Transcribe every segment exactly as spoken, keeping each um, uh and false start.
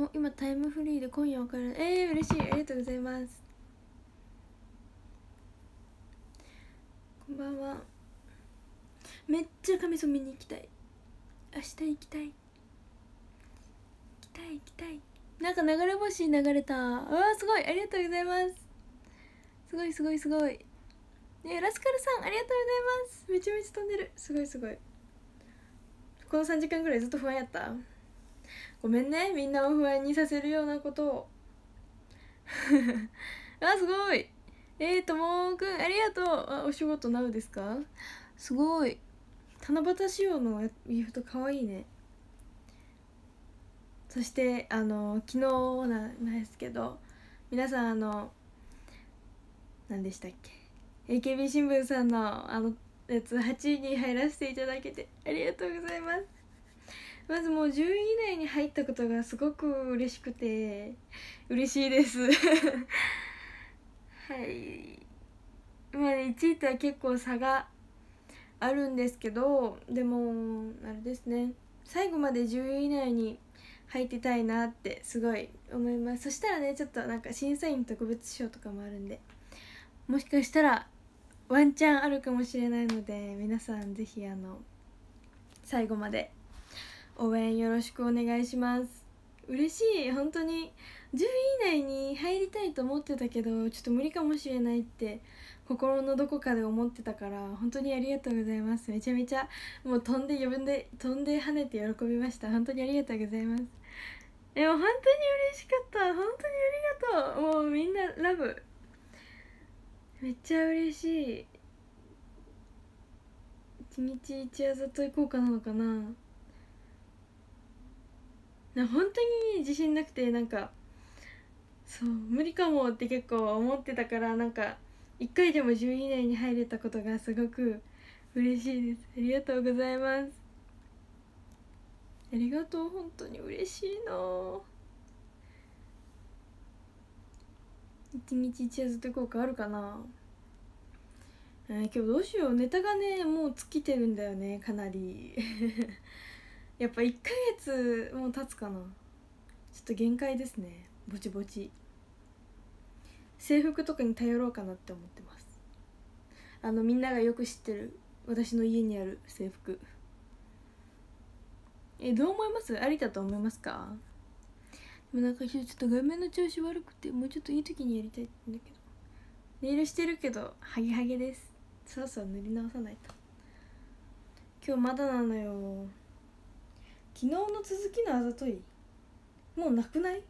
お、今タイムフリーで今夜わかる。えー、嬉しい、ありがとうございます。こんばんは。めっちゃ髪染めに行きたい。明日行きたい行きたい行きたい。なんか流れ星流れた。あー、すごい、ありがとうございます。すごいすごいすごい。ね、ラスカルさんありがとうございます。めちゃめちゃ飛んでる。すごいすごい。このさんじかんぐらいずっと不安やった。ごめんね、みんなを不安にさせるようなことを。あ、すごい。えーともーくんありがとう。あ、お仕事なうですか？すごい。七夕仕様のギフトかわいいね。そしてあの昨日なんですけど、皆さんあの何でしたっけ、 エーケービー 新聞さんのあのやつはちいに入らせていただけてありがとうございます。まずもうじゅうい以内に入ったことがすごく嬉しくて嬉しいですはい。まあいちいとは結構差があるんですけど、でもあれですね、最後までじゅうい以内に入ってたいなってすごい思います。そしたらね、ちょっとなんか審査員特別賞とかもあるんで、もしかしたらワンチャンあるかもしれないので、皆さんぜひあの最後まで応援よろしくお願いします。嬉しい、本当にじゅうい以内に入りたいと思ってたけどちょっと無理かもしれないって心のどこかで思ってたから、本当にありがとうございます。めちゃめちゃもう飛んで呼んで飛んで跳ねて喜びました。本当にありがとうございます。でも本当に嬉しかった。本当にありがとう。もうみんなラブ、めっちゃ嬉しい。一日一夜ずっと行こうかなのかな。な本当に自信なくて、なんかそう無理かもって結構思ってたから、なんかいっかいでもじゅうい以内に入れたことがすごく嬉しいです。ありがとうございます。ありがとう、本当に嬉しいな。一日一夜ずっと行こうかあるかな。えー、今日どうしよう、ネタがねもう尽きてるんだよね、かなりやっぱいっかげつもう経つかな。ちょっと限界ですね、ぼちぼち。制服とかに頼ろうかなって思ってます。あのみんながよく知ってる私の家にある制服。え、どう思います？ありだと思いますか？でもなんかちょっと画面の調子悪くて、もうちょっといい時にやりたいんだけど。ネイルしてるけどハゲハゲです。そろそろ塗り直さないと。今日まだなのよ。昨日の続きのあざといもうなくない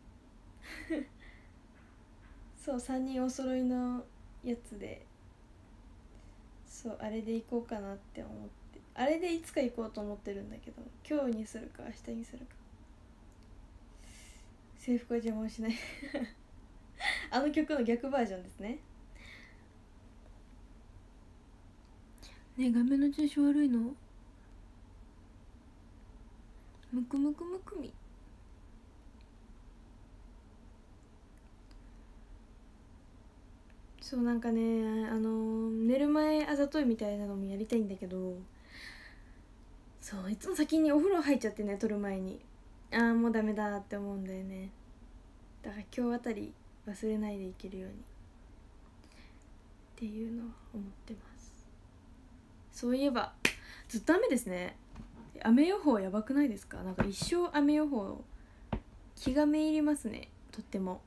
そう、さんにんお揃いのやつで、そうあれで行こうかなって思って、あれでいつか行こうと思ってるんだけど、今日にするか明日にするか。制服は邪魔をしないあの曲の逆バージョンですね。ね、画面の調子悪いの。むくむくむくみ。そうなんかね、あの寝る前あざといみたいなのもやりたいんだけど、そういつも先にお風呂入っちゃってね、撮る前にああもうダメだって思うんだよね。だから今日あたり忘れないでいけるようにっていうのは思ってます。そういえばずっと雨ですね。雨予報やばくないですか？なんか一生雨予報気がめいりますね、とっても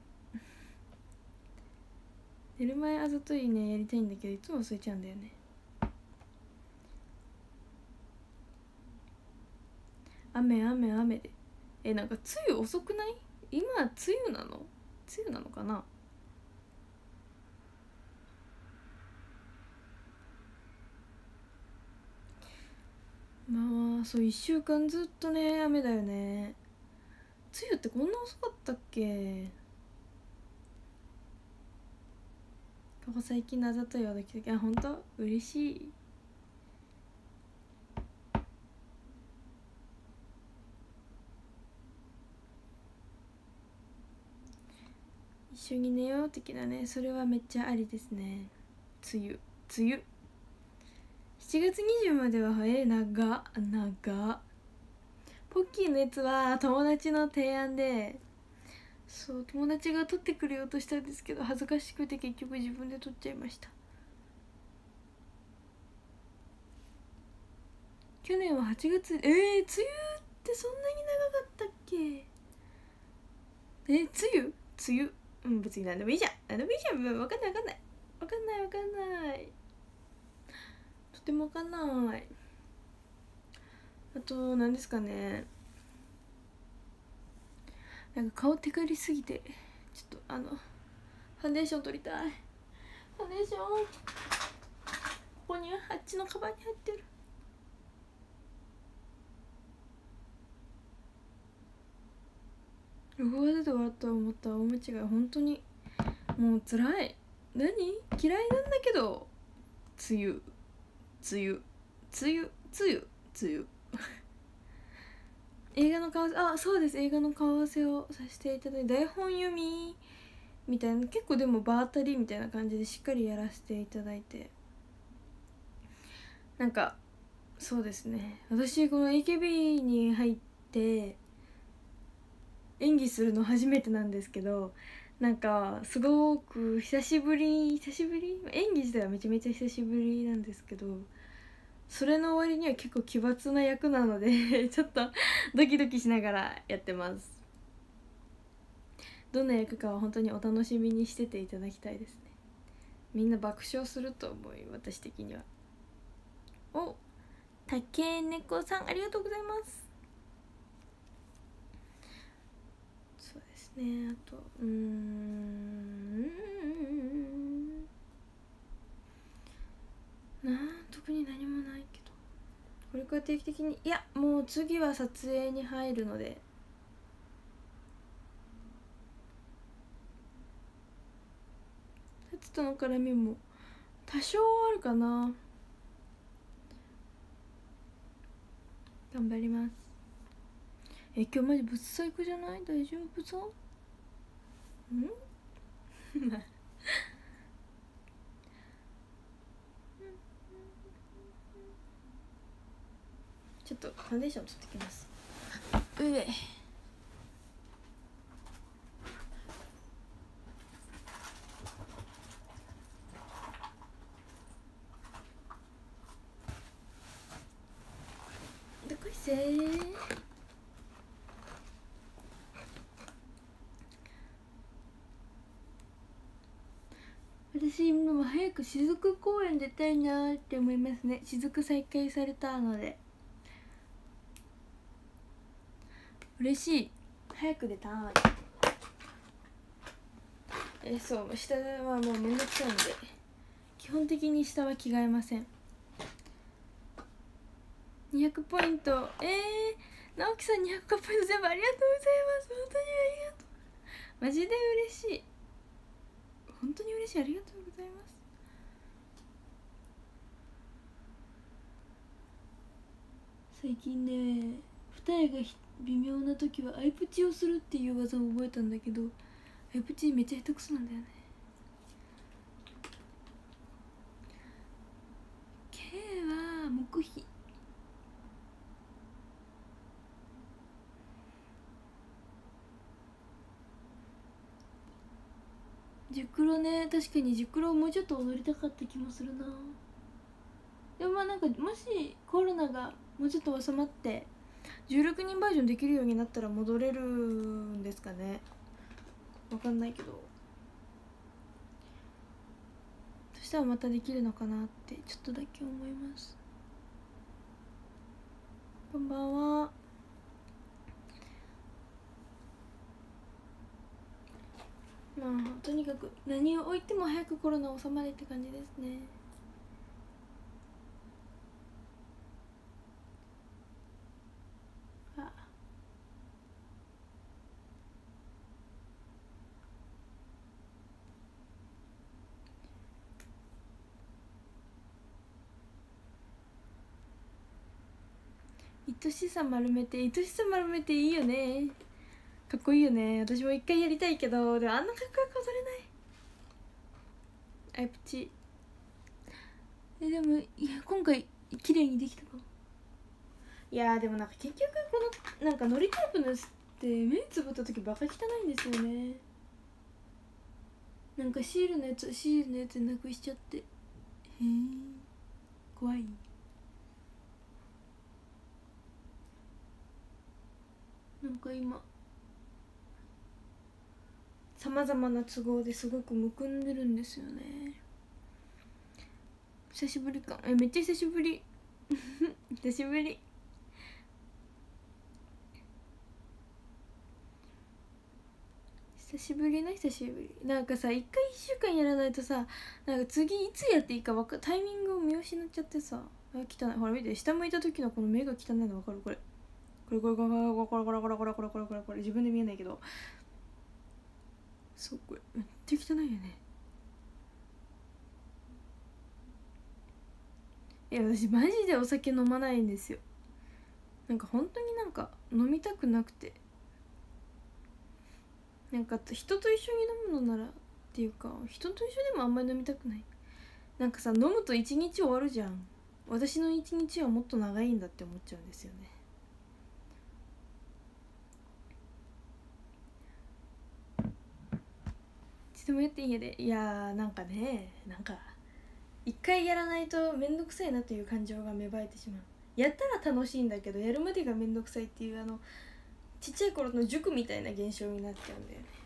寝る前あざといねやりたいんだけどいつも忘れちゃうんだよね。雨雨雨で、えなんか梅雨遅くない？今梅雨なの？梅雨なのかな。まあそういっしゅうかんずっとね雨だよね。梅雨ってこんな遅かったっけ？ここ最近のあざといはできたけど、あ本当嬉しい。一緒に寝よう的なね、それはめっちゃありですね。梅雨梅雨しちがつにじゅうまでは早い。長長ポッキーのやつは友達の提案で、そう友達が撮ってくれようとしたんですけど恥ずかしくて結局自分で撮っちゃいました。去年ははちがつ、えー、梅雨ってそんなに長かったっけ。え梅雨梅雨うん別に何でもいいじゃん何でもいいじゃん。分かんない分かんない分かんない分かんないとても分かんない。あと何ですかね、なんか顔テカりすぎてちょっとあのファンデーション取りたい。ファンデーションここにあっちのカバンに入ってる。ロゴが出て笑ったと思った大間違い。本当にもう辛い。何嫌いなんだけど。梅雨梅雨梅雨梅雨梅雨映画の顔、あそうです、映画の顔合わせをさせていただいて、台本読みみたいな、結構でも場当たりみたいな感じでしっかりやらせていただいて、なんかそうですね、私この エーケービー に入って演技するの初めてなんですけど、なんかすごく久しぶり久しぶり演技自体はめちゃめちゃ久しぶりなんですけど、それの割には結構奇抜な役なのでちょっとドキドキしながらやってます。どんな役かは本当にお楽しみにしてていただきたいですね。みんな爆笑すると思い、私的には。おたけねこさんありがとうございます。そうですね、あとうーんな特に何もないけど、これから定期的に、いやもう次は撮影に入るので、タツとの絡みも多少あるかな。頑張ります。え今日マジぶっ最高じゃない？大丈夫そう？んちょっとファンデーション取ってきます。うえどこいせー。私今も早く雫公園出たいなーって思いますね。雫再開されたので嬉しい。早く出たい。えそう下はもうめんどくさいので基本的に下は着替えません。にひゃくポイント、えー、直樹さんにひゃくポイント全部ありがとうございます。本当にありがとう。マジで嬉しい。本当に嬉しい。ありがとうございます。最近ね、二重が微妙な時はアイプチをするっていう技を覚えたんだけど、アイプチめっちゃ下手くそなんだよね。 K は黙秘。熟ロね、確かに熟ロもうちょっと踊りたかった気もするな。でもまあなんかもしコロナがもうちょっと収まってじゅうろくにんバージョンできるようになったら戻れるんですかね、わかんないけど、そしたらまたできるのかなってちょっとだけ思います。こんばんは。まあとにかく何を置いても早くコロナ収まれって感じですね。あ愛しさ丸めて、愛しさ丸めていいよね、かっこいいよね。私も一回やりたいけど、でもあんなかっこよく踊れない。アイプチえでもいや今回綺麗にできたかも。 いやーでもなんか結局このなんかのりタイプのやつって目つぶった時バカ汚いんですよね。なんかシールのやつシールのやつなくしちゃって、へえ怖い。なんか今さまざまな都合ですごくむくんでるんですよね。久しぶりか、えめっちゃ久しぶり久しぶり。久しぶりな久しぶり。なんかさ一回一週間やらないとさ、なんか次いつやっていいかわかタイミングを見失っちゃってさ、あ汚い。ほら見て、下向いた時のこの目が汚いの分かる？これこれこれこれこれこれこれこれこれこれこれこれこれ自分で見えないけど、そうこれめっちゃ汚いよね。いや私マジでお酒飲まないんですよ。なんか本当になんか飲みたくなくて、なんか人と一緒に飲むのならっていうか、人と一緒でもあんまり飲みたくない。なんかさ飲むと一日終わるじゃん。私の一日はもっと長いんだって思っちゃうんですよね。いつでもやっていいやで。いやーなんかね、なんか一回やらないとめんどくさいなという感情が芽生えてしまう。やったら楽しいんだけどやるまでがめんどくさいっていう、あのちっちゃい頃の塾みたいな現象になっちゃうんだよね。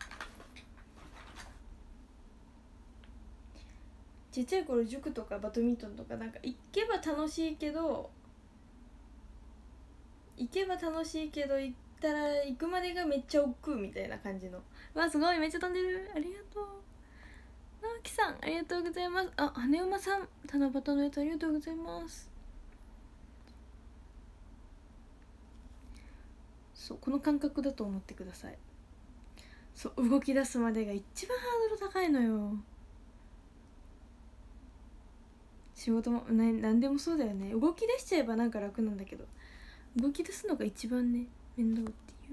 ちっちゃい頃塾とかバドミントンとかなんか行けば楽しいけど行けば楽しいけど行ったら行くまでがめっちゃ億劫みたいな感じの。わすごいめっちゃ飛んでる、ありがとう。直樹さんありがとうございます。あ羽馬さん七夕のやつありがとうございます。そうこの感覚だと思ってください。そう動き出すまでが一番ハードル高いのよ。仕事もな何でもそうだよね。動き出しちゃえばなんか楽なんだけど、動き出すのが一番ね面倒っていう。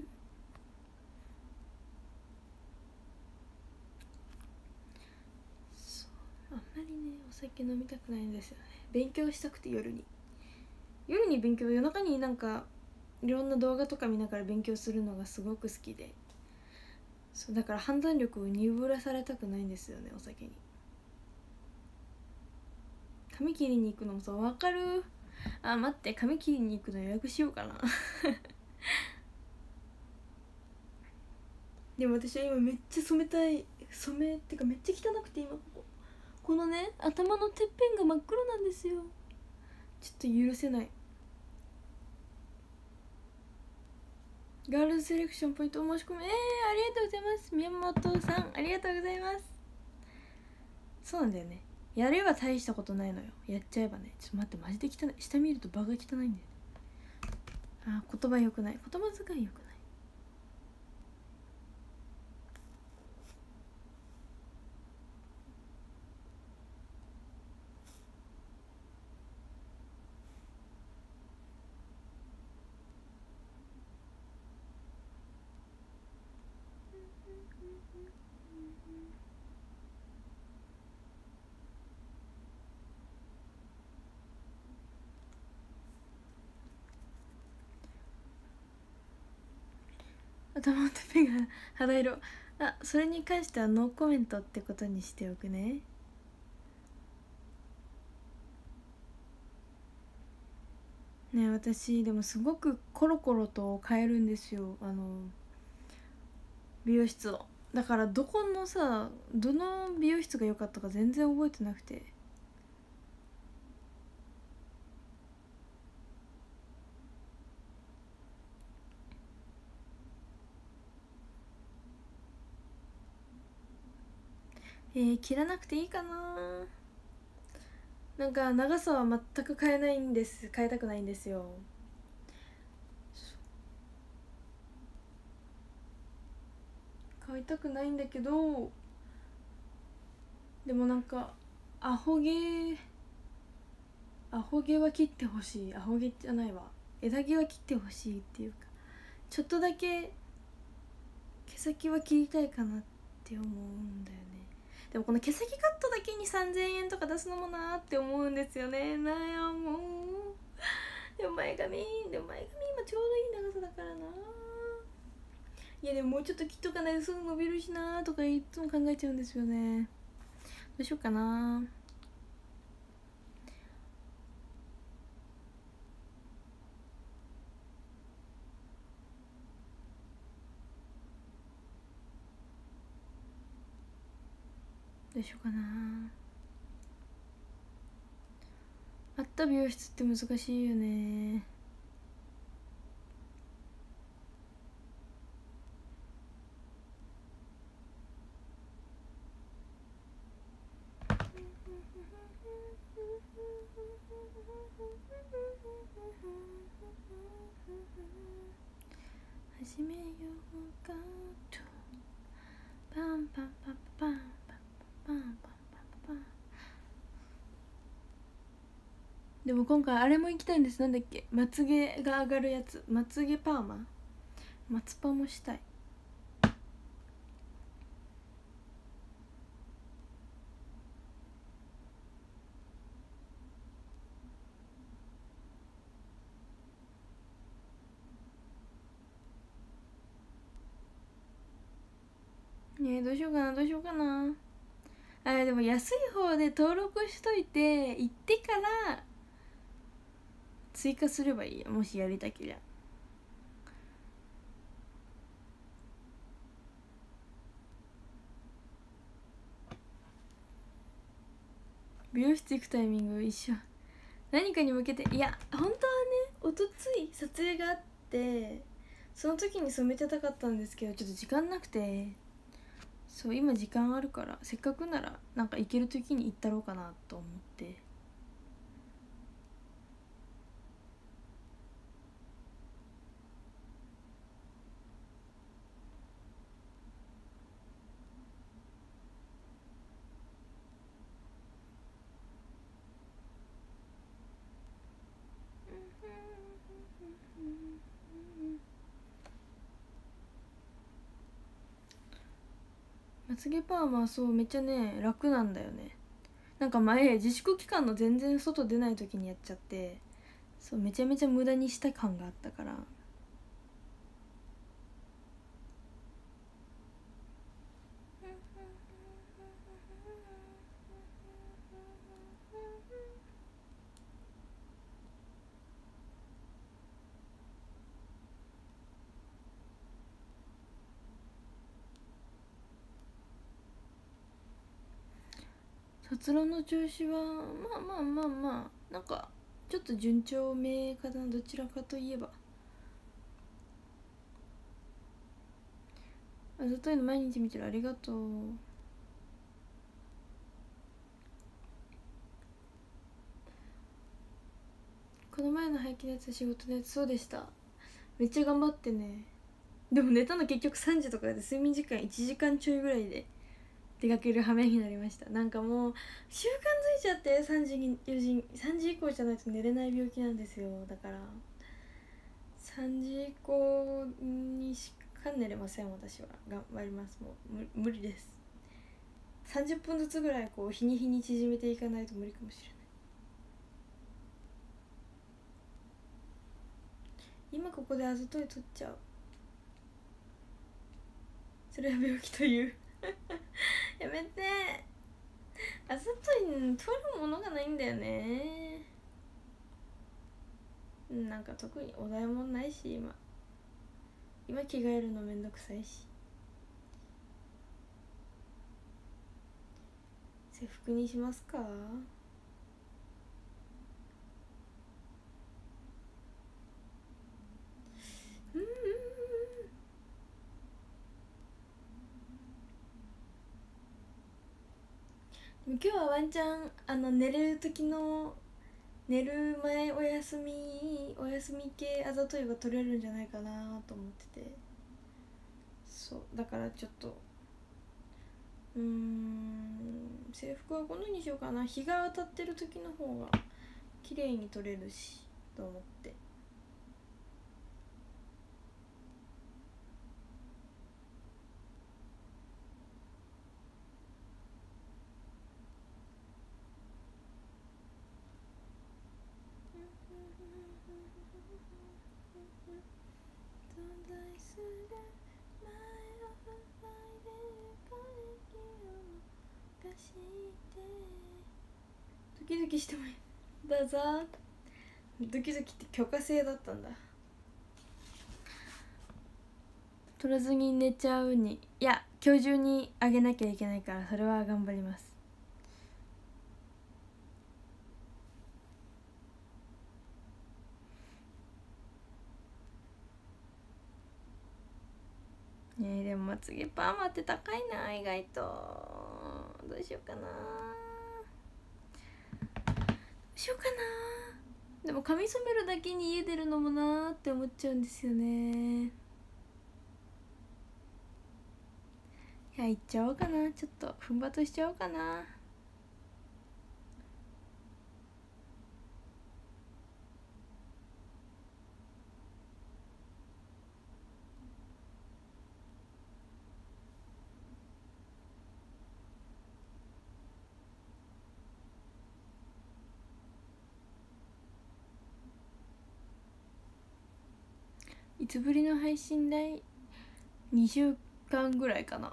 そうあんまりねお酒飲みたくないんですよね。勉強したくて夜に夜に勉強、夜中になんかいろんな動画とか見ながら勉強するのがすごく好きで、そうだから判断力を鈍らされたくないんですよねお酒に。髪切りに行くのもそう分かる。あ待って髪切りに行くの予約しようかなでも私は今めっちゃ染めたい。染めってかめっちゃ汚くて今こここのね頭のてっぺんが真っ黒なんですよ。ちょっと許せない。ガールズセレクションポイントお申し込み、えー、ありがとうございます。宮本さんありがとうございます。そうなんだよね、やれば大したことないのよ。やっちゃえばね。ちょっと待ってマジで汚い。下見ると場が汚いんだよね。あー言葉良くない、言葉遣い良くない。頭のてっぺんが肌色。あそれに関してはノーコメントってことにしておくね。ね私でもすごくコロコロと変えるんですよ、あの美容室を。だからどこのさどの美容室が良かったか全然覚えてなくて。えー、切らなくていいかな。なんか長さは全く変えないんです。変えたくないんですよ。変えたくないんだけど、でもなんかアホ毛アホ毛は切ってほしい。アホ毛じゃないわ、枝毛は切ってほしいっていうか、ちょっとだけ毛先は切りたいかなって思うんだよね。でもこの毛先カットだけにさんぜんえんとか出すのもなーって思うんですよね。悩むでも前髪でも前髪今ちょうどいい長さだからな。いやでももうちょっと切っとかないとすぐ伸びるしなとかいつも考えちゃうんですよね。どうしようかな。どうしようかな。あった美容室って難しいよね。始めようかと。パンパンパンパンパンパンパンパンパン。でも今回あれも行きたいんです。なんだっけ、まつげが上がるやつ、まつげパーマ、まつパもしたい。ねえ、どうしようかなどうしようかな。あれでも安い方で登録しといて行ってから追加すればいいよ、もしやりたけりゃ。美容室行くタイミング一緒。何かに向けて、いや本当はね、おとつい撮影があって、その時に染めてたかったんですけど、ちょっと時間なくて、そう今時間あるからせっかくならなんか行ける時に行ったろうかなと思って。まつげパーマはそうめっちゃね楽なんだよね。なんか前自粛期間の全然外出ない時にやっちゃって、そうめちゃめちゃ無駄にした感があったから。卒論の調子はまあまあまあまあなんかちょっと順調めかな、どちらかといえば。あざといの毎日見てる、ありがとう。この前の廃棄のやつは仕事のやつ、そうでした。めっちゃ頑張ってね。でも寝たの結局さんじとかで、睡眠時間いちじかんちょいぐらいで出かける羽目になりました。なんかもう習慣づいちゃって、さんじによじさんじ以降じゃないと寝れない病気なんですよ。だからさんじ以降にしか寝れません。私は頑張ります。もう無理です。さんじゅっぷんずつぐらいこう日に日に縮めていかないと無理かもしれない。今ここであざとい取っちゃう。それは病気というやめて。あざとい取るものがないんだよね。なんか特にお題もないし、今今着替えるのめんどくさいし、制服にしますか。うん今日はワンチャンあの寝れる時の寝る前お休みお休み系あざといが取れるんじゃないかなと思ってて、そうだからちょっとうーん制服はこのにしようかな。日が当たってる時の方が綺麗に取れるしと思って。 存在する前を塞いでる枯れ木を犯してドキドキしてもいいだぞ。ドキドキって許可制だったんだ。取らずに寝ちゃうに、いや今日中にあげなきゃいけないから、それは頑張ります。ねえでもまつげパーマって高いな、意外と。どうしようかなどうしようかな。でも髪染めるだけに家出るのもなーって思っちゃうんですよね。いや行っちゃおうかな、ちょっと踏ん張としちゃおうかな。いつぶりの配信だいにしゅうかんぐらいかな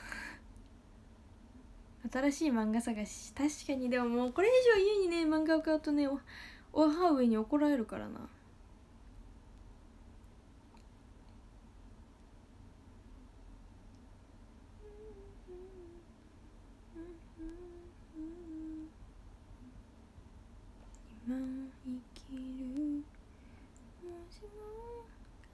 新しい漫画探し、確かに。でももうこれ以上家にね漫画を買うとね、おお母上に怒られるからな。今生きるもしも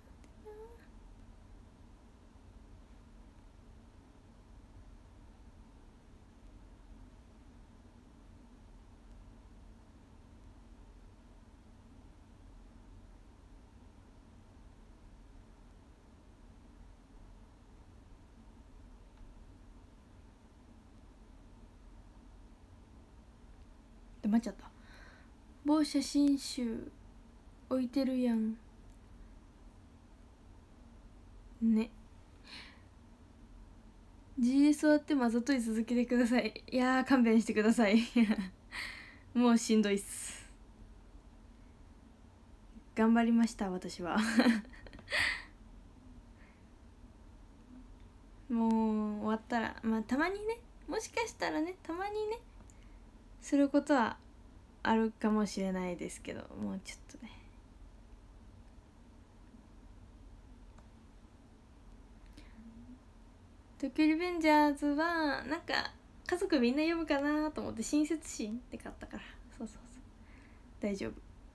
黙っちゃった。某写真集置いてるやんね。 ジーエス 終わってもあざとい続けてください。いやー勘弁してくださいもうしんどいっす。頑張りました私はもう終わったら、まあたまにね、もしかしたらね、たまにねすることはあるかもしれないですけど、もうちょっとね。東京リベンジャーズはなんか家族みんな読むかなと思って親切心って買ったから、そうそうそう、大丈夫。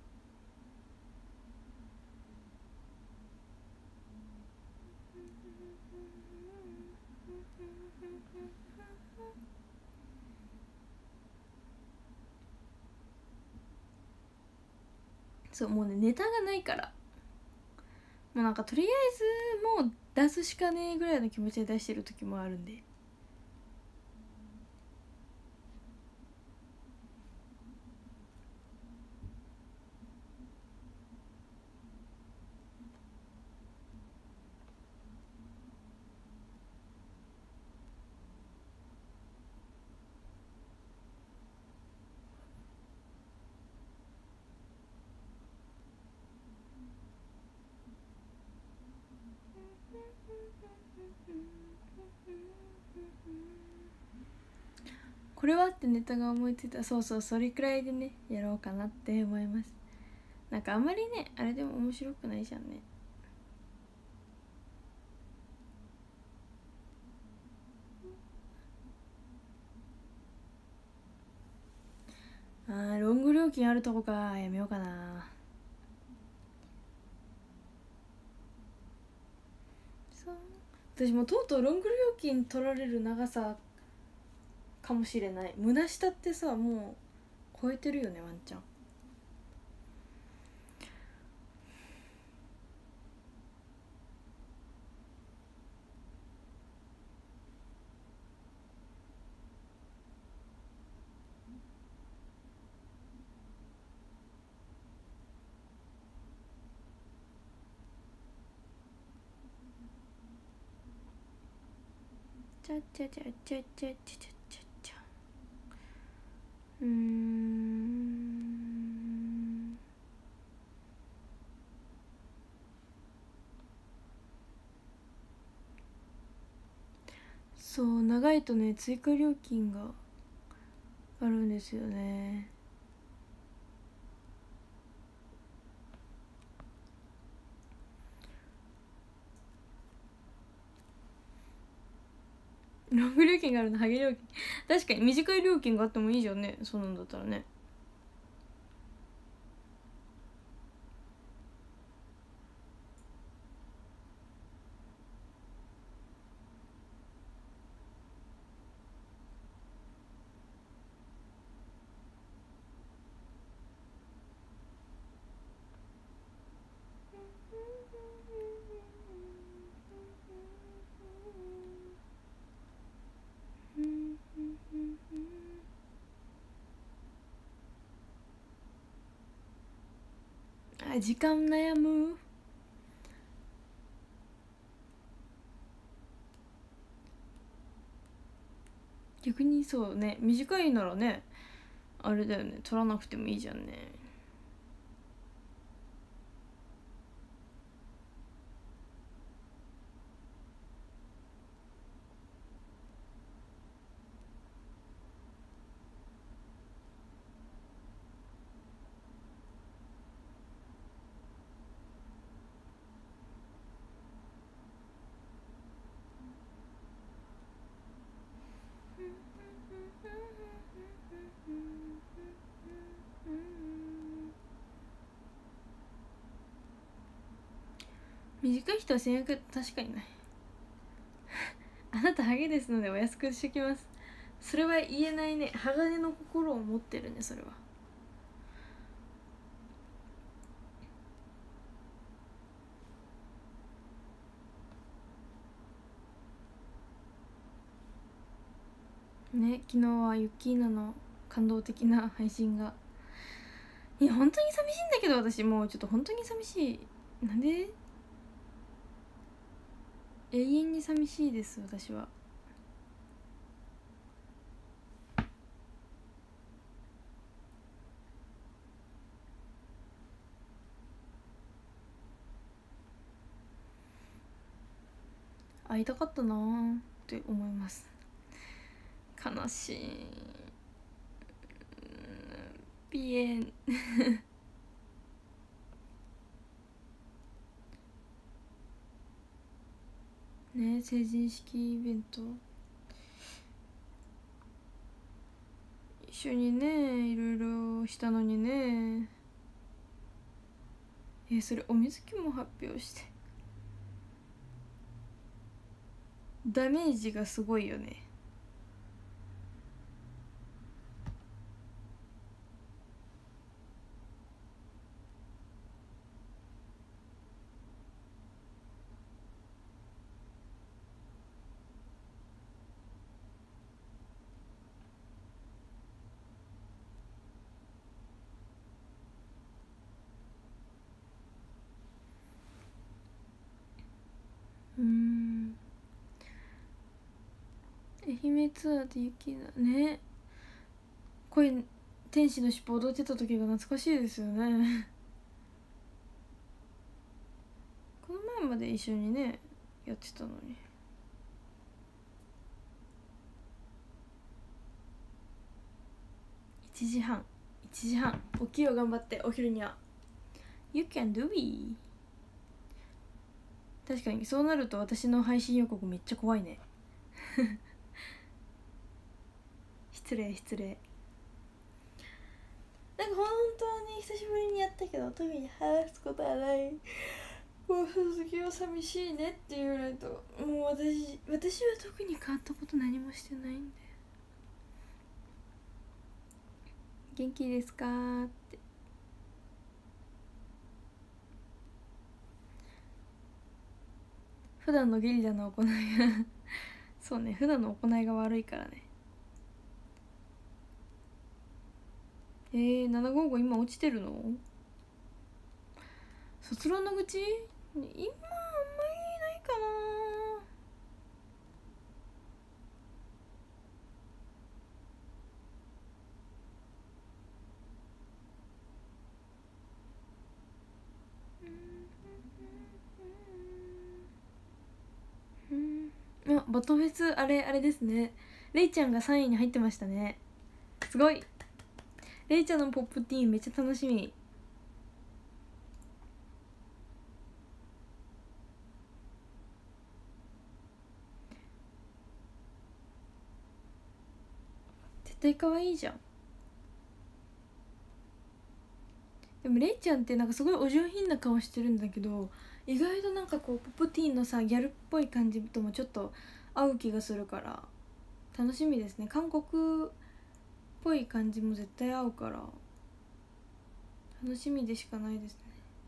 そう、もうねネタがないから、もうなんかとりあえずもう出すしかねえぐらいの気持ちで出してる時もあるんで。これはってネタが思いついた。そうそう、それくらいでねやろうかなって思います。なんかあんまりねあれでも面白くないじゃんね。あーロング料金あるとこか、やめようかな。そう私もとうとうロング料金取られる長さかもしれない。胸下ってさもう超えてるよねワンちゃん。ちゃちゃちゃちゃちゃちゃちゃちゃちゃうーんそう長いとね追加料金があるんですよね。ロング料金があるのハゲ料金確かに短い料金があってもいいじゃんね、そうなんだったらね。あ時間悩む。逆にそうね短いならねあれだよね、取らなくてもいいじゃんね。短い人はせんえん確かにないあなたハゲですのでお安くしてきます。それは言えないね、鋼の心を持ってるね、それは。ね、昨日はユッキーナの感動的な配信が、いや本当に寂しいんだけど、私もうちょっと本当に寂しい。なんで永遠に寂しいです私は。会いたかったなーって思います。悲しいピエンね、成人式イベント一緒にねいろいろしたのにね。えそれお水木も発表してダメージがすごいよね。うーん愛媛ツアーで雪だね。恋天使の尻尾踊ってた時が懐かしいですよねこの前まで一緒にねやってたのに。いちじはんいちじはん起きよう頑張って。お昼には You can do it。 確かにそうなると私の配信予告めっちゃ怖いね失礼失礼。なんか本当に久しぶりにやったけど特に話すことはない。もう卒業寂しいねって言われるともう私私は特に変わったこと何もしてないんで。元気ですかって。普段のゲリラの行いがそうね、普段の行いが悪いからね。えー、ななごーご今落ちてるの？卒論の愚痴？今あんまりないかな。あ、 バトフェスあれあれですね、レイちゃんがさんいに入ってましたね。すごい。レイちゃんのポップティーンめっちゃ楽しみ。絶対可愛いじゃん。でもレイちゃんってなんかすごいお上品な顔してるんだけど、意外となんかこうポップティーンのさギャルっぽい感じともちょっと合う気がするから楽しみですね。韓国っぽい感じも絶対合うから楽しみでしかないです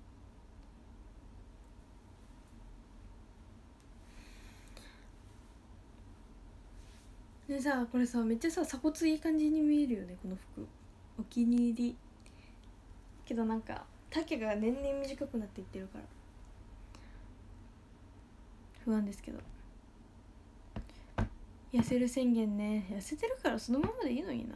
ね。でさ、これさめっちゃさ鎖骨いい感じに見えるよね、この服。お気に入りけどなんか丈が年々短くなっていってるから不安ですけど。痩せる宣言ね。痩せてるからそのままでいいのにな。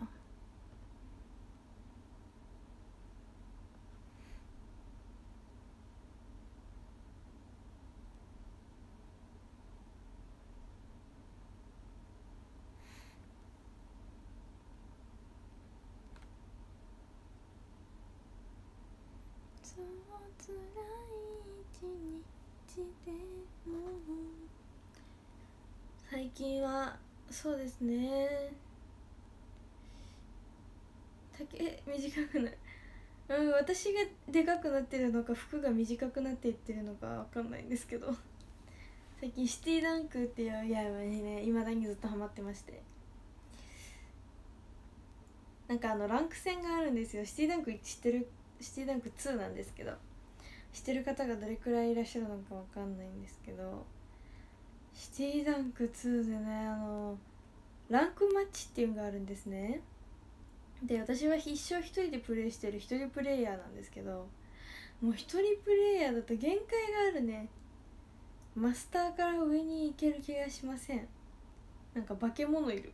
そう辛い一日でも最近はそうですね、丈短くなる。うん、私がでかくなってるのか服が短くなっていってるのかわかんないんですけど最近シティダンクっていうやつにねいまだにずっとハマってまして、なんかあのランク戦があるんですよ。シティダンク知ってる？シティダンクツーなんですけど、知ってる方がどれくらいいらっしゃるのかわかんないんですけど、シティダンクツーでね、あのランクマッチっていうのがあるんですね。で私は必勝一人でプレイしてる一人プレイヤーなんですけど、もう一人プレイヤーだと限界があるね。マスターから上に行ける気がしません。なんか化け物いる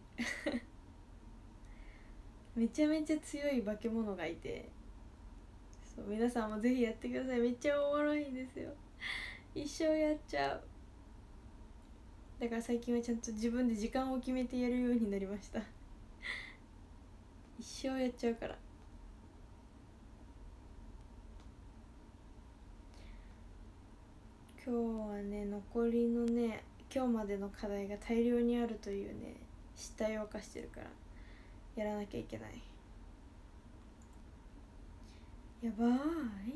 めちゃめちゃ強い化け物がいて、そう皆さんもぜひやってください。めっちゃおもろいんですよ。一生やっちゃう。だから最近はちゃんと自分で時間を決めてやるようになりました一生やっちゃうから。今日はね、残りのね今日までの課題が大量にあるというね失態を犯してるからやらなきゃいけない。やばーい。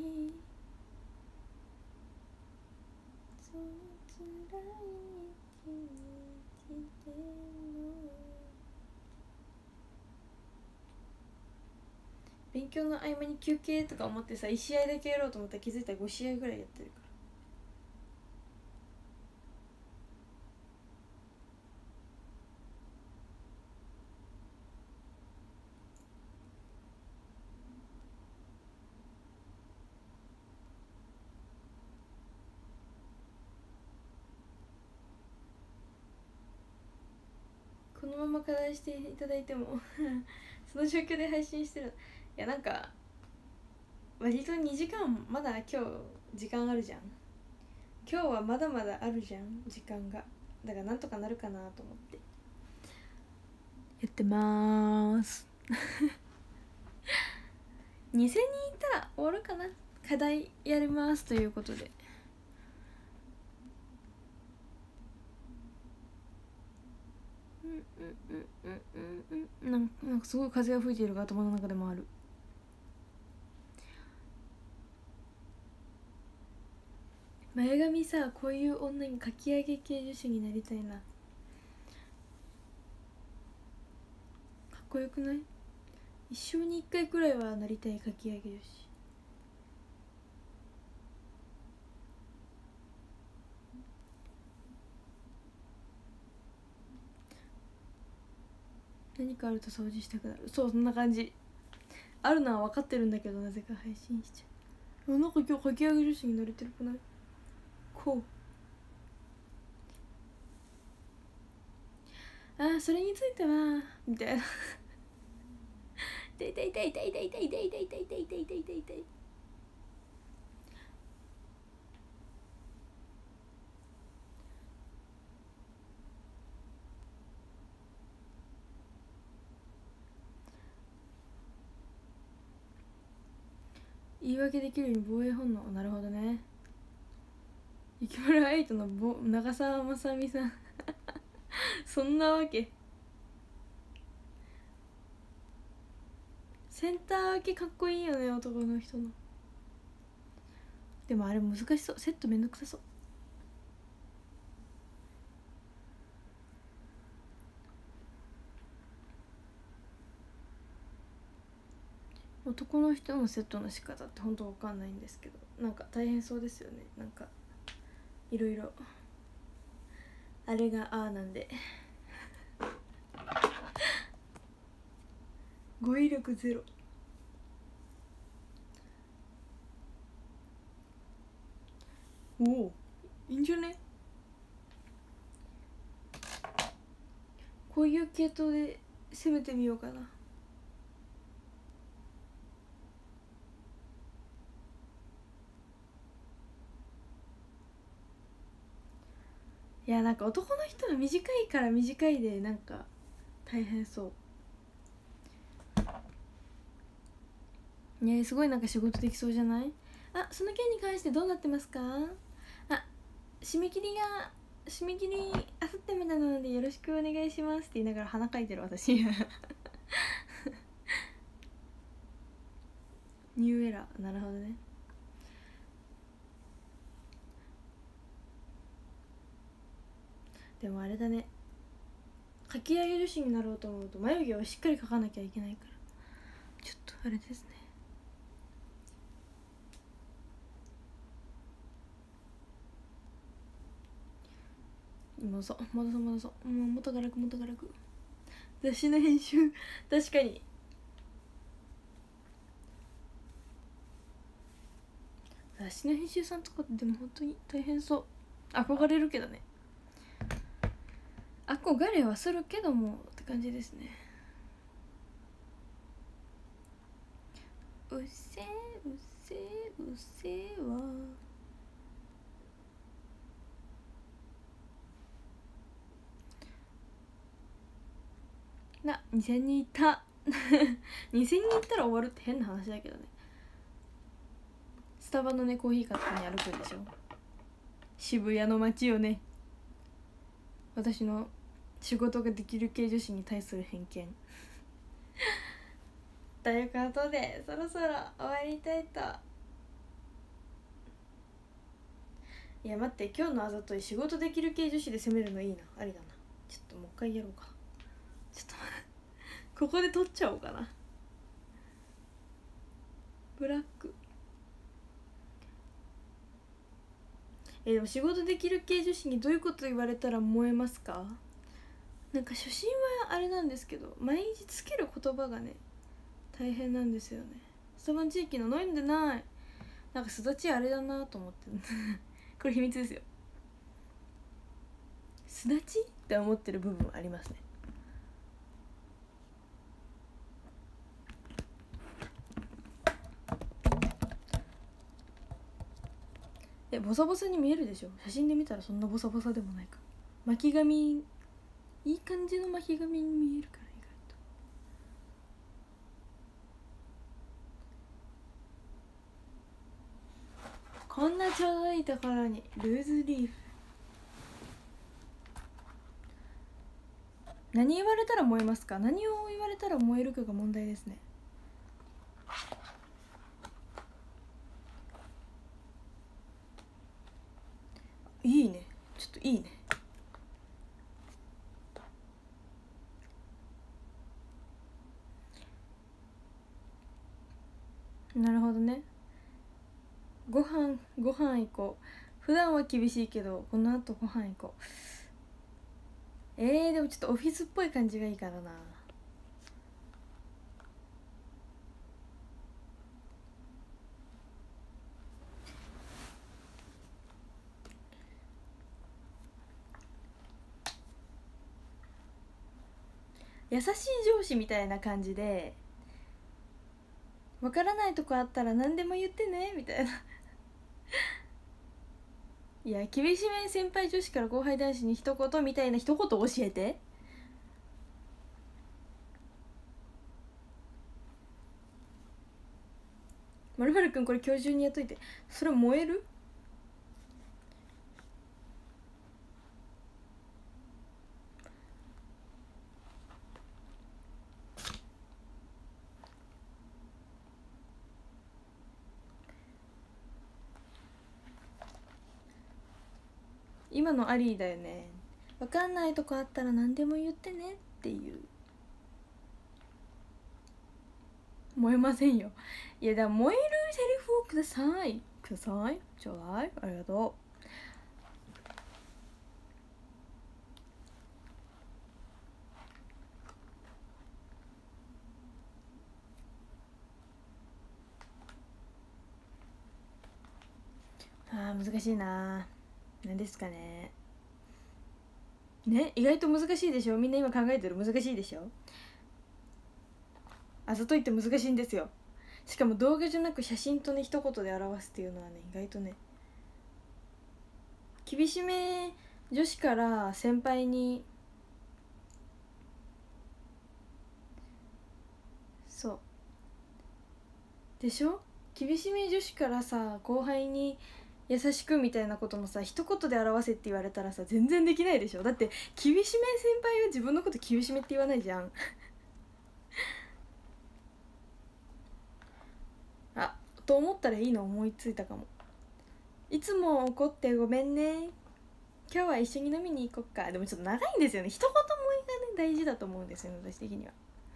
そう辛い一日でも勉強の合間に休憩とか思ってさいち試合だけやろうと思ったら気づいたらご試合ぐらいやってるから。このまま課題していただいてもその状況で配信してる。いやなんか割とにじかんまだ今日時間あるじゃん。今日はまだまだあるじゃん時間が。だからなんとかなるかなと思ってやってまーすにせんにんいったら終わるかな。課題やりますということで。うんうんうんうんうんなんかなんかすごい風が吹いているが頭の中でもある。前髪さ、こういう女にかき上げ系女子になりたいな。かっこよくない？一生に一回くらいはなりたいかき上げ女子。何かあると掃除したくなる。そう、そんな感じ。あるのは分かってるんだけどなぜか配信しちゃう。なんか今日かき上げ女子になれてるくない？こうあーそれについてはみたいな痛い痛い痛い痛い痛い痛い痛い痛い痛い痛い痛い痛い痛い痛い。 言い訳できるように防衛本能。なるほどね。雪村エイトのぼ長澤まさみさんそんなわけ。センター分けかっこいいよね、男の人の。でもあれ難しそう、セットめんどくさそう。男の人のセットの仕方って本当わかんないんですけど、なんか大変そうですよね。なんかいろいろあれがああなんで語彙力ゼロ。おお、いいんじゃね。こういう系統で攻めてみようかな。いや、なんか男の人は短いから短いでなんか大変そうね。すごいなんか仕事できそうじゃない？あ、その件に関してどうなってますか？あ、締め切りが締め切りあさってまでなのでよろしくお願いしますって言いながら鼻かいてる私ニューエラー。なるほどね。でもあれだね、かき上げ女子になろうと思うと眉毛をしっかり描かなきゃいけないからちょっとあれですね。戻そう戻そう戻そう、もう元が楽元が楽。雑誌の編集確かに。雑誌の編集さんとかでも本当に大変そう。憧れるけどね、憧れはするけどもって感じですね。うっせうっせうっせーわな。にせんにんいったにせんにんいったら終わるって変な話だけどね。スタバのねコーヒー買ってに歩くでしょ。渋谷の街をね。私の仕事ができる系女子に対する偏見ということでそろそろ終わりたいと。いや待って、今日のあざとい仕事できる系女子で攻めるのいいな、ありだな。ちょっともう一回やろうか。ちょっとここで撮っちゃおうかな。ブラック。えでも仕事できる系女子にどういうこと言われたら燃えますか？なんか初心はあれなんですけど毎日つける言葉がね大変なんですよね。スタバン地域の飲んでない。なんかすだちあれだなと思ってこれ秘密ですよ。すだちって思ってる部分ありますね。えボサボサに見えるでしょ、写真で見たらそんなボサボサでもないか。巻き髪いい感じの巻き髪に見えるから、意外と。こんなちょうどいいところにルーズリーフ。何言われたら燃えますか？何を言われたら燃えるかが問題ですね。いいね、ちょっといいね。なるほどね。ご飯ご飯行こう。普段は厳しいけどこの後ご飯行こう。えー、でもちょっとオフィスっぽい感じがいいからな。優しい上司みたいな感じで、わからないとこあったら何でも言ってねみたいないや厳しめ先輩女子から後輩男子に一言みたいな一言教えて。 まるまるくんこれ今日中にやっといて。それ燃える？今のアリーだよね。分かんないとこあったら何でも言ってねっていう。燃えませんよ。いや、だから燃えるセリフをくださいくださいちょうだい。ありがとう。あー難しいな。何ですかね。ね、意外と難しいでしょ。みんな今考えてる。難しいでしょ。あざといって難しいんですよ。しかも動画じゃなく写真とね一言で表すっていうのはね意外とね。厳しめ女子から先輩に、そうでしょ。厳しめ女子からさ後輩に優しくみたいなこともさ一言で表せって言われたらさ全然できないでしょ。だって厳しめ先輩は自分のこと厳しめって言わないじゃんあと思ったらいいの思いついたかも。いつも怒ってごめんね、今日は一緒に飲みに行こっか。でもちょっと長いんですよね。一言もいがね大事だと思うんですよね私的には。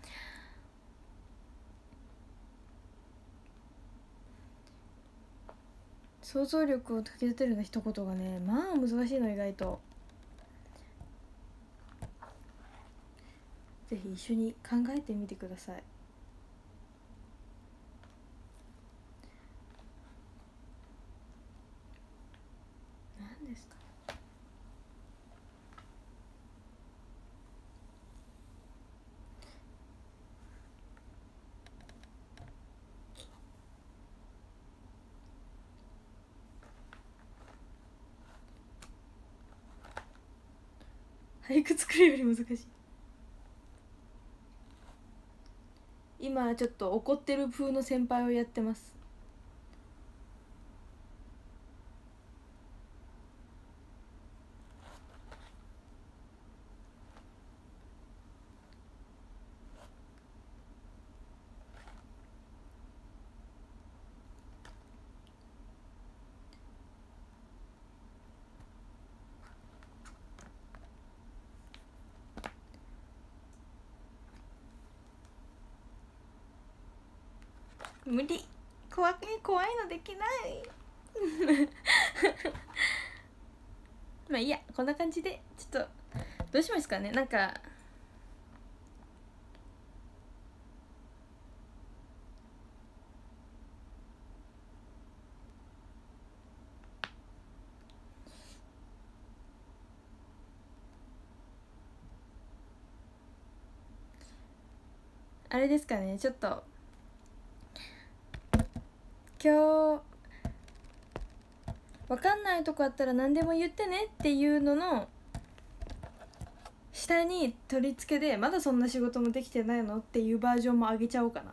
想像力をかき立てるような一言がねまあ難しいの意外と。ぜひ一緒に考えてみてください。何ですか。俳句作るより難しい。今ちょっと怒ってる風の先輩をやってます。無理、怖い怖いのできないまあいいや、こんな感じでちょっとどうしますかね。なんかあれですかね、ちょっと今日分かんないとこあったら何でも言ってねっていうのの下に取り付けで、まだそんな仕事もできてないのっていうバージョンも上げちゃおうかな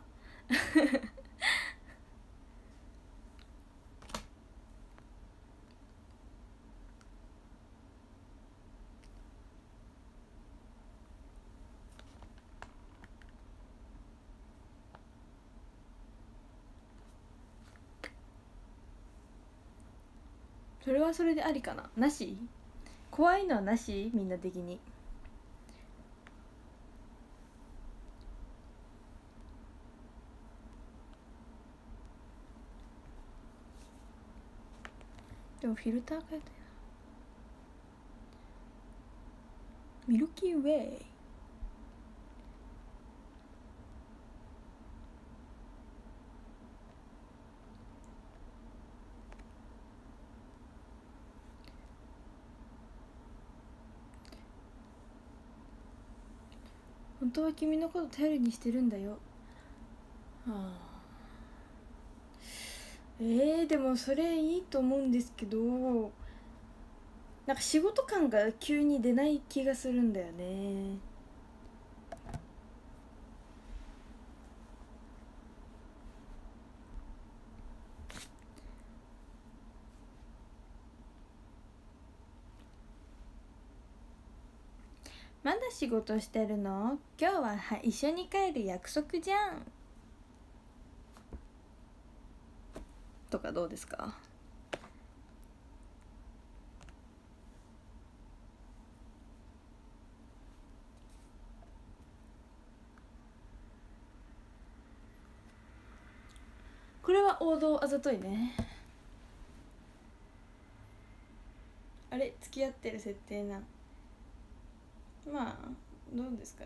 それはそれでありかな。なし？怖いのはなし？みんな的に。でもフィルター変えたよな。ミルキーウェイ。本当は君のこと頼りにしてるんだよ。はあ、えー、でもそれいいと思うんですけど、なんか仕事感が急に出ない気がするんだよね。 まだ仕事してるの？今日はは一緒に帰る約束じゃんとかどうですか？これは王道あざといね。あれ付き合ってる設定な、まあどうですかね。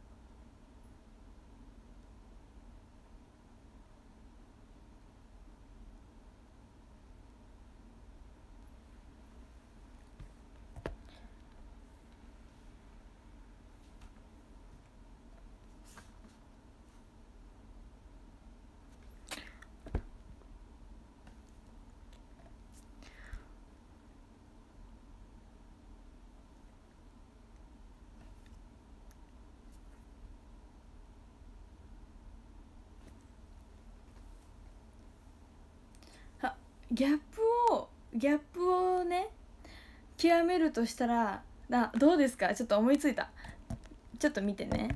あ、ギャップをギャップをね極めるとしたら、あ、どうですか？ちょっと思いついた。ちょっと見てね。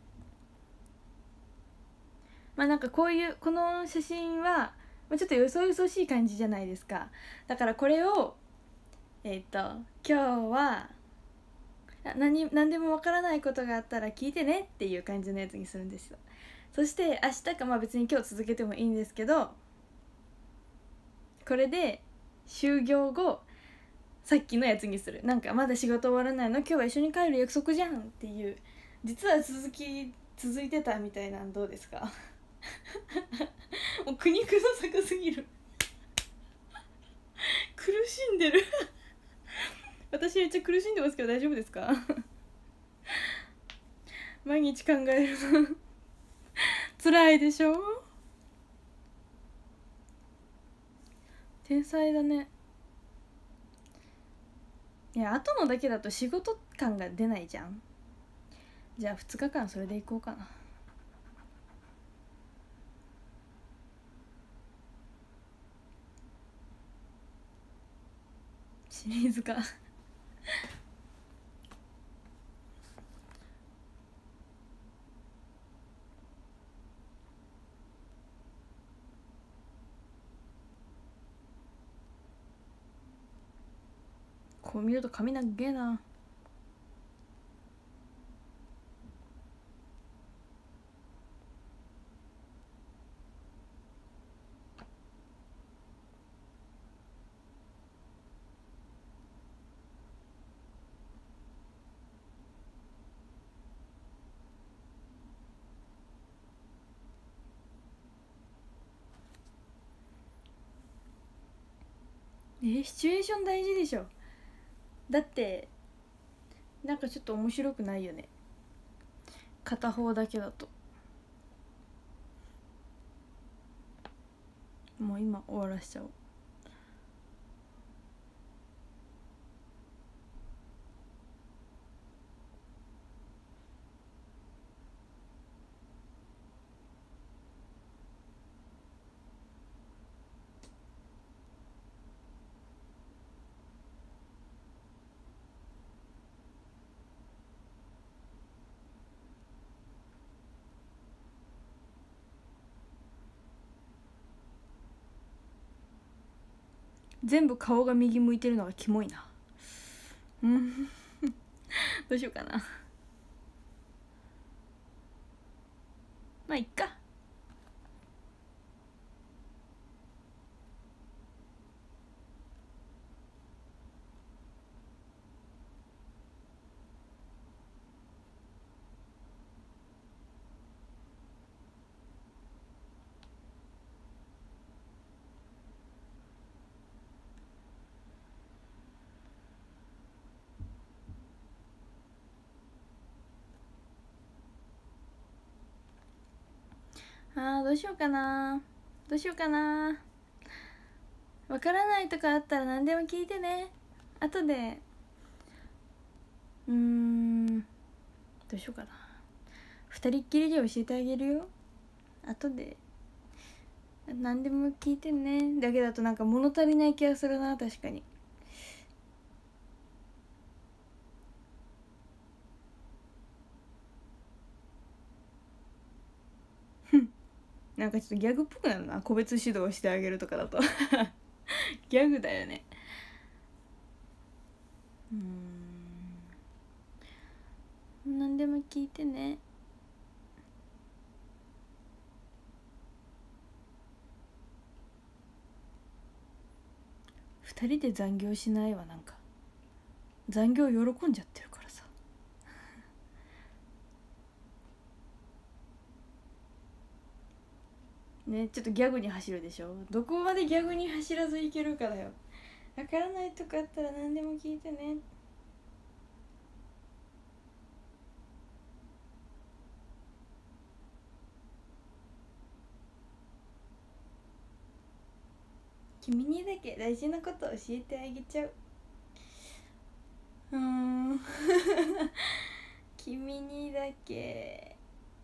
まあなんかこういうこの写真はちょっとよそよそしい感じじゃないですか。だからこれをえっ、ー、と今日は何何でもわからないことがあったら聞いてねっていう感じのやつにするんですよ。そして明日か、まあ別に今日続けてもいいんですけど、これで就業後さっきのやつにする。なんかまだ仕事終わらないの？今日は一緒に帰る約束じゃんっていう、実は続き続いてたみたいなんどうですか？もう苦肉の策すぎる。苦しんでる。私めっちゃ苦しんでますけど大丈夫ですか？毎日考えるの辛いでしょ。天才だね。いや、後のだけだと仕事感が出ないじゃん。じゃあふつかかんそれでいこうかな。シリーズか。こう見ると髪長えな。え、シチュエーション大事でしょ。だってなんかちょっと面白くないよね、片方だけだと。もう今終わらしちゃおう。全部顔が右向いてるのがキモいな。うんどうしようかな。まあいっか。あー、どうしようかな。どうしようかな。わからないとかあったら何でも聞いてね。後でうーんどうしようかな。二人っきりで教えてあげるよ。後で何でも聞いてねだけだとなんか物足りない気がするな。確かに。 なんかちょっとギャグっぽくなるな、個別指導してあげるとかだとギャグだよね。うーん、何でも聞いてね。二人で残業しないわ。なんか残業喜んじゃってるからさね、ちょっとギャグに走るでしょ。どこまでギャグに走らずいけるかだよ。わからないとかあったら何でも聞いてね。君にだけ大事なこと教えてあげちゃう。うーん君にだけ。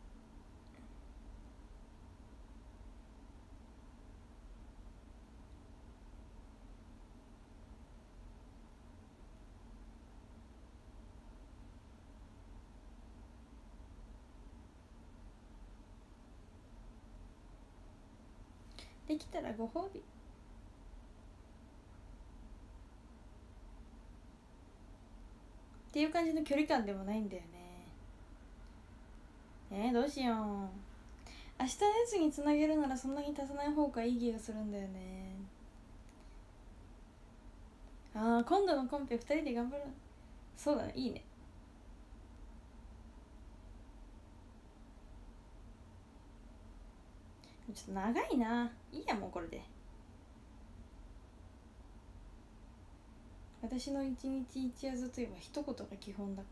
できたらご褒美っていう感じの距離感でもないんだよね。えー、どうしよう。明日のやつにつなげるならそんなに足さない方がいい気がするんだよね。あー、今度のコンペふたりで頑張る。そうだね、いいね。ちょっと長いな。いいや、もうこれで。私の一日一夜ずといえば一言が基本だから。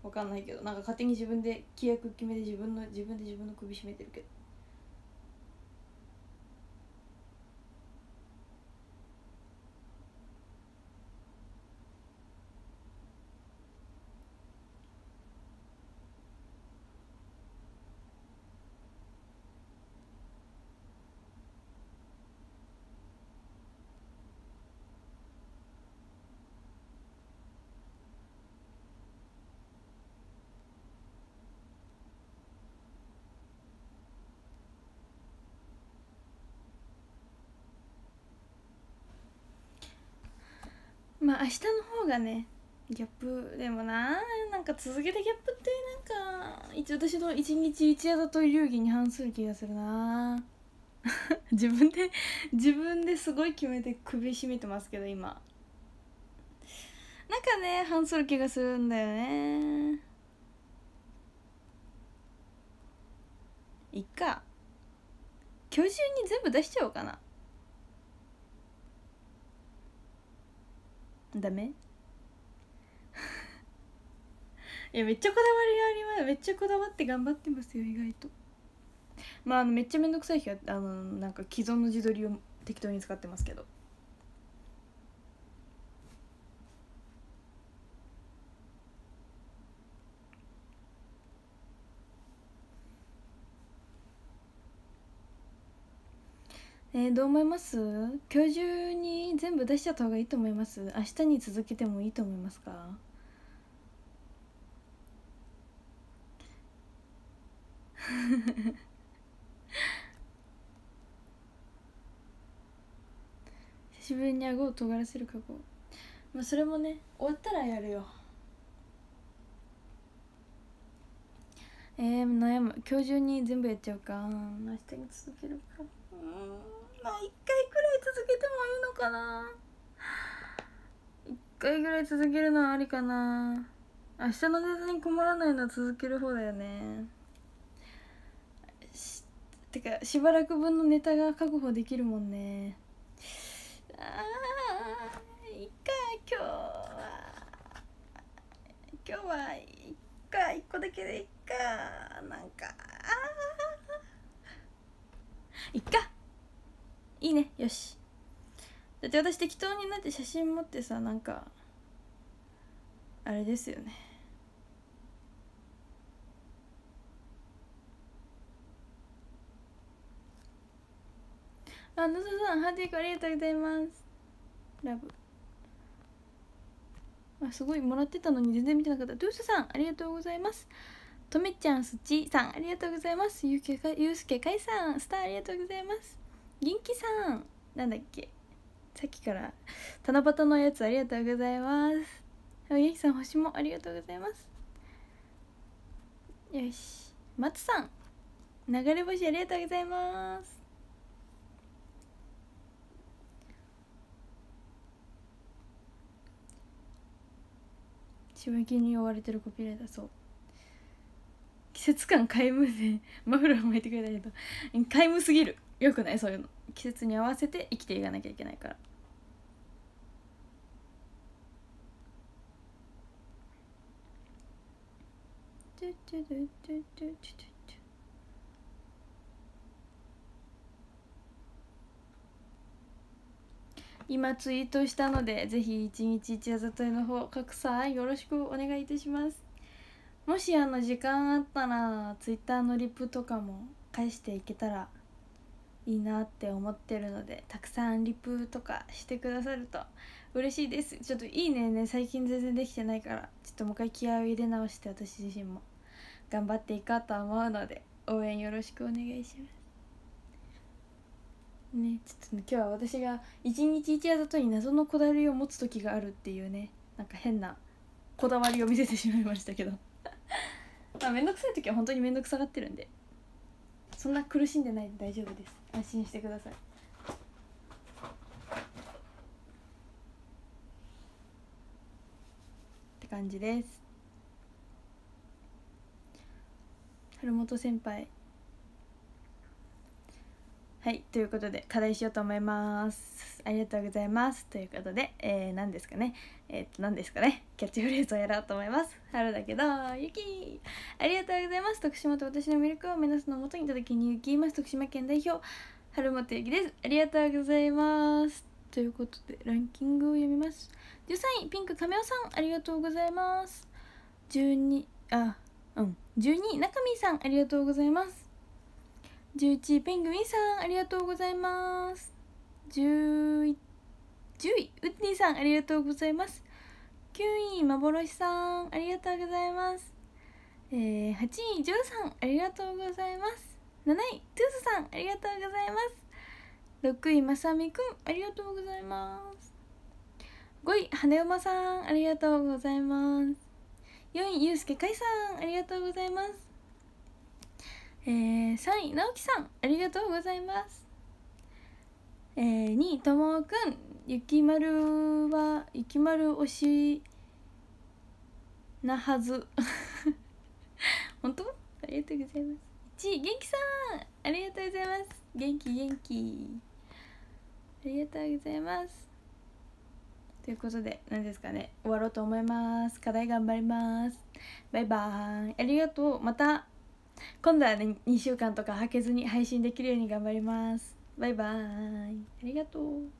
わかんないけど、なんか勝手に自分で規約決めて自分の自分で自分の首絞めてるけど。まあ明日の方がね、ギャップでもな、なんか続けてギャップってなんか一私の一日一夜だと流儀に反する気がするな自分で自分ですごい決めて首絞めてますけど今なんかね反する気がするんだよね。いっか、今日中に全部出しちゃおうかな。ダメいやめっちゃこだわりがあります。めっちゃこだわって頑張ってますよ意外と。まああのめっちゃめんどくさい日はあのなんか既存の自撮りを適当に使ってますけど。えー、どう思います？今日中に全部出しちゃった方がいいと思います？明日に続けてもいいと思いますか？久しぶりに顎を尖らせる覚悟。まあそれもね終わったらやるよ。えー、悩む。今日中に全部やっちゃうか明日に続けるか。うーん、まあいっかいくらい続けてもいいのかな。いっかいぐらい続けるのはありかな。明日のネタに困らないのは続ける方だよね。てかしばらく分のネタが確保できるもんね。あーいっか、今日は今日はいっか、いっこだけでいっか。なんかあーいっか、いいね、よし。だって私適当になって写真持ってさ、なんかあれですよね。あ、野田さんハーティークありがとうございます。ラブ。あ、すごいもらってたのに全然見てなかった。トゥースさんありがとうございます。 とめちゃんすちさんありがとうございます。ゆうけかゆうすけかいさんスターありがとうございます。元気さんなんだっけ、さっきから七夕のやつありがとうございます。元気さん星もありがとうございます。よし、松さん流れ星ありがとうございます。締め切りに追われてるコピーライター、そう季節感皆無でマフラー巻いてくれたけど皆無すぎる、よくないそういうの。季節に合わせて生きていかなきゃいけないから。今ツイートしたので、ぜひ一日一夜里の方拡散よろしくお願いいたします。もしあの時間あったらツイッターのリプとかも返していけたらいいなって思ってるので、たくさんリプとかしてくださると嬉しいです。ちょっといいねね最近全然できてないから、ちょっともう一回気合を入れ直して、私自身も頑張っていこうと思うので応援よろしくお願いしますね。ちょっとね、今日は私が一日一夜里に謎のこだわりを持つ時があるっていうね、なんか変なこだわりを見せてしまいましたけどまあ面倒くさい時は本当に面倒くさがってるんで、そんな苦しんでないんで大丈夫です。安心してくださいって感じです。春本先輩、はいということで課題しようと思います。ありがとうございます。ということで、えー、何ですかねえー、っと何ですかねキャッチフレーズをやろうと思います。春だけど雪、ありがとうございます。徳島と私の魅力を目指すのもとにいただきに雪ます。徳島県代表春本ゆきです。ありがとうございます。ということでランキングを読みます。じゅうさんいピンク亀尾さんありがとうございます。じゅうにあうんじゅうにい中見さんありがとうございます。じゅういちいペングウィンさんありがとうございます。じゅういちいウッディさんありがとうございます。きゅうい幻さんありがとうございます。えー、はちいジョーさんありがとうございます。なないトゥースさんありがとうございます。ろくいまさみくんありがとうございます。ごい羽馬さんありがとうございます。よんいゆうすけかいさんありがとうございます。えー、さんい直樹さんありがとうございます。えー、にいともくんゆきまるはゆきまる推しなはず本当ありがとうございます。いちい元気さんありがとうございます。元気元気ありがとうございます。ということで何ですかね、終わろうと思います。課題頑張ります。バイバーイ、ありがとう。また今度はねにしゅうかんとか空けずに配信できるように頑張ります。バイバーイ、ありがとう。